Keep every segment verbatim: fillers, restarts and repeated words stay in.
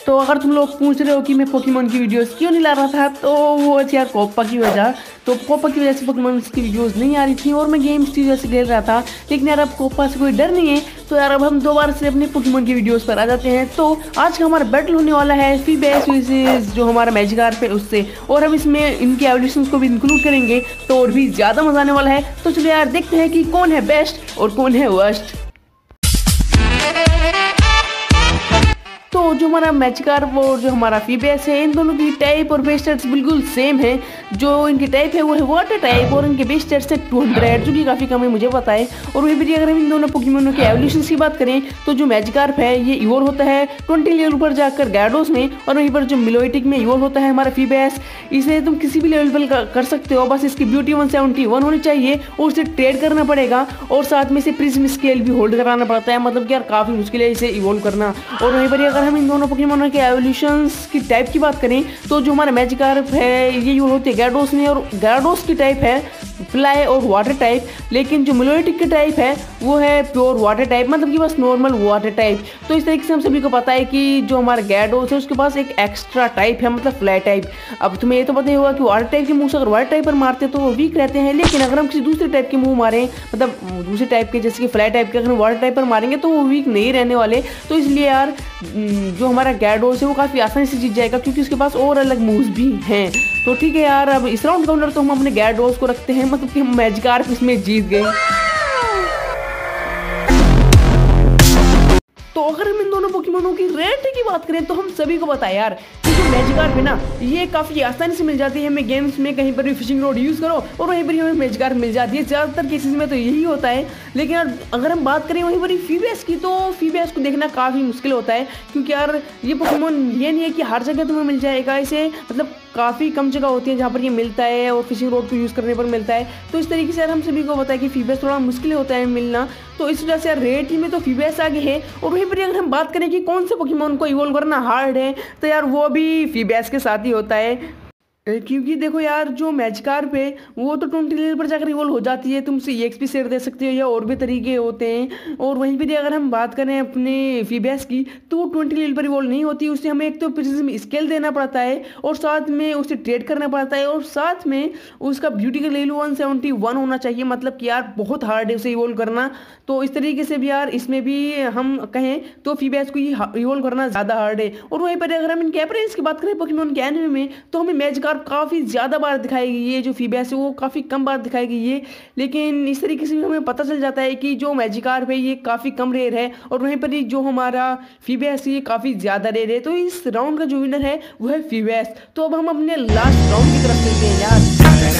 तो अगर तुम लोग पूछ रहे हो कि मैं पोकेमॉन की वीडियोस क्यों नहीं ला रहा था, तो वो यार कोपा की वजह तो कोपा की वजह से पोकेमॉन की वीडियोस नहीं आ रही थी और मैं गेम्स की वजह से खेल रहा था। लेकिन यार अब कोपा से कोई डर नहीं है, तो यार अब हम दोबारा से अपने पोकेमॉन की वीडियोस पर आ जाते हैं। तो आज का हमारा बैटल होने वाला है फीबेस वर्सेस जो हमारा मैजिकार्प है उससे, और हम इसमें इनके एवोल्यूशंस को भी इंक्लूड करेंगे, तो और भी ज़्यादा मजा आने वाला है। तो चलिए यार देखते हैं कि कौन है बेस्ट और कौन है वर्स्ट। तो जो हमारा मैजिकार्प और जो हमारा फीबेस है, इन दोनों की टाइप और बेस स्टैट्स बिल्कुल सेम है। जो इनकी टाइप है वो है वाटर टाइप और इनके बेस स्टैट्स है टू हंड्रेड, जो कि काफ़ी कम है मुझे पता है। और वही भी अगर हम इन दोनों पोकेमॉनों के एवोल्यूशंस की बात करें, तो जो मैजिकार्प है ये इवॉल्व होता है ट्वेंटी लेवल पर जाकर गैडोस में, और वहीं पर जो मिलोइटिक में इवॉल्व होता है हमारा फीबेस। इसे तुम किसी भी लेवल पर कर सकते हो, बस इसकी ब्यूटी वन सेवेंटी वन होनी चाहिए और उसे ट्रेड करना पड़ेगा, और साथ में इसे प्रिज्म स्केल भी होल्ड कराना पड़ता है। मतलब कि यार काफ़ी मुश्किल है इसे इवॉल्व करना। और वहीं पर अगर हम इन दोनों पोकेमॉन के एवोल्यूशंस की टाइप की बात करें, तो जो हमारा मैजिकार्प है ये यूज होती है गैडोस में, और गैडोस की टाइप है फ्लाई और वाटर टाइप। लेकिन जो मिलोइटिक की टाइप है वो है प्योर वाटर टाइप, मतलब कि बस नॉर्मल वाटर टाइप। तो इस तरीके से हम सभी को पता है कि जो हमारा गैडोस है उसके पास एक एक्स्ट्रा टाइप है, मतलब फ्लाई टाइप। अब तुम्हें ये तो पता ही होगा कि वाटर टाइप के मूव अगर वाटर टाइप पर मारते हैं तो वो वीक रहते हैं, लेकिन अगर हम किसी दूसरे टाइप के मूव मारें, मतलब दूसरे टाइप के जैसे कि फ्लाई टाइप के अगर वाटर टाइप पर मारेंगे तो वो वीक नहीं रहने वाले। तो इसलिए यार जो हमारा गैडोस है वो काफ़ी आसानी से जीत जाएगा, क्योंकि उसके पास और अलग मूव्स भी हैं। तो ठीक है यार, अब इस राउंड काउंटर तो हम अपने गैडोस को रखते हैं, मतलब कि हम मैजिकार्प इसमें जीत गए। तो अगर हम इन दोनों पोकेमॉनों की रेट की बात करें, तो हम सभी को पता है यार कि जो मैजिकार्प है ना ये काफ़ी आसानी से मिल जाती है हमें गेम्स में, कहीं पर भी फिशिंग रोड यूज़ करो और वहीं पर ही हमें मैजिकार्प मिल जाती है। ज़्यादातर केसेस में तो यही होता है। लेकिन यार अगर हम बात करें वहीं पर फीबेस की, तो फीबेस को देखना काफ़ी मुश्किल होता है, क्योंकि यार ये पोकेमॉन ये नहीं है कि हर जगह तुम्हें मिल जाएगा। इसे मतलब काफ़ी कम जगह होती है जहाँ पर ये मिलता है और फिशिंग रोड को यूज़ करने पर मिलता है। तो इस तरीके से यार हम सभी को पता है कि फीबेस थोड़ा मुश्किल होता है मिलना, तो इस वजह से यार रेट ही में तो फीबेस आगे है। और वहीं पर अगर हम बात करें कि कौन से पोकेमॉन को इवॉल्व करना हार्ड है, तो यार वो भी फीबेस के साथ ही होता है। क्योंकि देखो यार जो मैजिकार्प है वो तो ट्वेंटी लेवल पर जाकर इवॉल्व हो जाती है, तुमसे एक्सपी शेयर दे सकते हो या और भी तरीके होते हैं। और वहीं पर अगर हम बात करें अपने फीबेस की, तो वो ट्वेंटी लेवल पर इवॉल्व नहीं होती। उसे हमें एक तो प्रिज्म स्केल देना पड़ता है, और साथ में उसे ट्रेड करना पड़ता है, और साथ में उसका ब्यूटी का लेवल वन सेवेंटी वन होना चाहिए। मतलब कि यार बहुत हार्ड है उसे इवॉल्व करना। तो इस तरीके से भी यार इसमें भी हम कहें तो फीबेस को ही इवॉल्व करना ज़्यादा हार्ड है। और वहीं पर अगर हम इनके अपीयरेंस की बात करें पोकेमॉन के एनिमे में, तो हमें मैजिकार्प काफ़ी ज़्यादा बार दिखाई गई है, जो फीबेस है वो काफ़ी कम बार दिखाई गई है। लेकिन इस तरीके से भी हमें पता चल जाता है कि जो मैजिकार्प है ये काफ़ी कम रेयर है, और वहीं पर ही जो हमारा फीबेस है ये काफ़ी ज़्यादा रेयर है। तो इस राउंड का जो विनर है वो है फीबेस। तो अब हम अपने लास्ट राउंड की तरफ चलते हैं यार।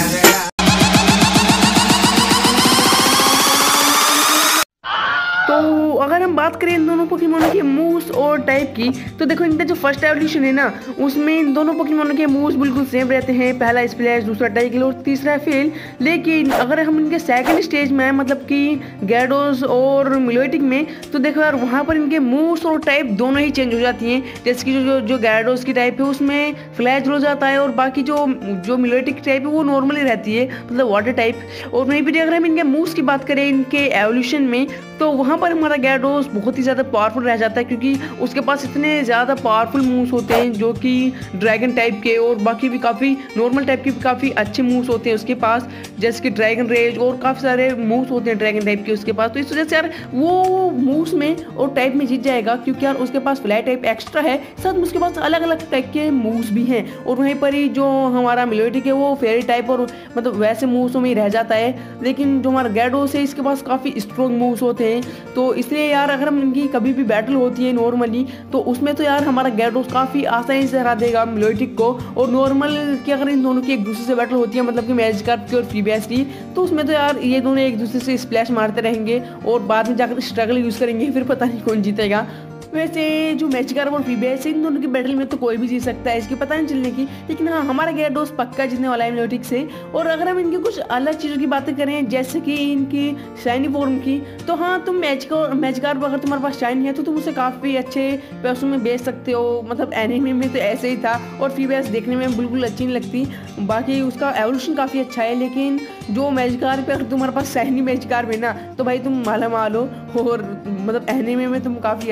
तो अगर हम बात करें इन दोनों पोकेमॉन के मूव्स और टाइप की, तो देखो इनका जो फर्स्ट एवोल्यूशन है ना उसमें इन दोनों पोकेमॉन के मूव्स बिल्कुल सेम रहते हैं। पहला स्प्लैश, दूसरा टाइगल और तीसरा फेल। लेकिन अगर हम इनके सेकंड स्टेज में आए, मतलब कि गैडोस और मिलोइटिक में, तो देखो यार वहाँ पर इनके मूव्स और टाइप दोनों ही चेंज हो जाती हैं। जैसे कि जो जो गैडोस की टाइप है उसमें फ्लैश हो जाता है, और बाकी जो जो मिलोइटिक की टाइप है वो नॉर्मली रहती है, मतलब वाटर टाइप। और वहीं पर अगर हम इनके मूव्स की बात करें इनके एवोल्यूशन में, तो वहाँ पर हमारा गैडोस बहुत ही ज़्यादा पावरफुल रह जाता है, क्योंकि उसके पास इतने ज़्यादा पावरफुल मूव्स होते हैं जो कि ड्रैगन टाइप के, और बाकी भी काफ़ी नॉर्मल टाइप के भी काफ़ी अच्छे मूव्स होते हैं उसके पास, जैसे कि ड्रैगन रेज और काफ़ी सारे मूव्स होते हैं ड्रैगन टाइप के उसके पास। तो इस वजह से यार वो मूव्स में और टाइप में जीत जाएगा, क्योंकि यार उसके पास फ्लाई टाइप एक्स्ट्रा है, साथ में उसके पास अलग अलग टाइप के मूव्स भी हैं। और वहीं पर ही जो हमारा मिलोइटिक है वो फेरी टाइप और मतलब वैसे मूव्सों में ही रह जाता है। लेकिन जो हमारा गैडोस है इसके पास काफ़ी स्ट्रॉन्ग मूव्स होते हैं। तो इसलिए यार अगर हम इनकी कभी भी बैटल होती है नॉर्मली, तो उसमें तो यार हमारा गैडोस काफ़ी आसानी से हरा देगा मिलोइटिक को। और नॉर्मल की अगर इन दोनों की एक दूसरे से बैटल होती है, मतलब कि मैजिकार्प की और फीबेस की, तो उसमें तो यार ये दोनों एक दूसरे से स्प्लैश मारते रहेंगे और बाद में जाकर स्ट्रगल यूज़ करेंगे, फिर पता नहीं कौन जीतेगा। वैसे जो मैजिकार्प और फीबेस इन दोनों की बैटल में तो कोई भी जीत सकता है, इसकी पता नहीं चलने की। लेकिन हाँ हमारा गैडोस पक्का जीतने वाला है मिलोइटिक से। और अगर हम इनकी कुछ अलग चीज़ों की बातें करें, जैसे कि इनकी शाइनी फॉर्म की, तो हाँ तुम मैजिक मैजिकार्प अगर तुम्हारे पास शाइनी है तो तुम उसे काफ़ी अच्छे पैसों में बेच सकते हो। मतलब एनिमे में तो ऐसे ही था। और फीबेस देखने में बिल्कुल अच्छी नहीं लगती, बाकी उसका एवोल्यूशन काफ़ी अच्छा है। लेकिन जो मैजिकार्प है, अगर तुम्हारे पास शाइनी मैजिकार्प है ना, तो भाई तुम माला मालो, और मतलब एनिमे में तुम काफ़ी अच्छे रहने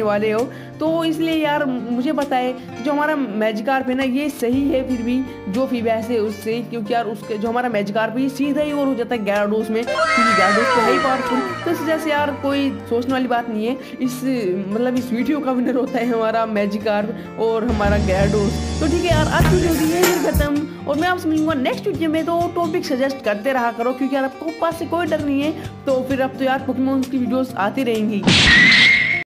वाले हो, तो इसलिए यार मुझे बताए जो हमारा मैजिकार्प है ना ये सही है फिर भी जो फीबैस है उससे, क्योंकि यार उसके जो हमारा मैजिकार्प है सीधा ही और हो जाता है ग्यारह में, क्योंकि ग्यारह तो है ही पावरफुल। तो इस वजह से यार कोई सोचने वाली बात नहीं है, इस मतलब इस वीडियो का विनर होता है हमारा मैजिकार्प और हमारा ग्यारह। तो ठीक है यार, आज की वीडियो होती है खत्म और मैं आपसे मिलूंगा नेक्स्ट वीडियो में। तो टॉपिक सजेस्ट करते रहा करो, क्योंकि यार आपको पास से कोई डर नहीं है, तो फिर अब तो यार पोकेमॉन की वीडियोस आती रहेंगी।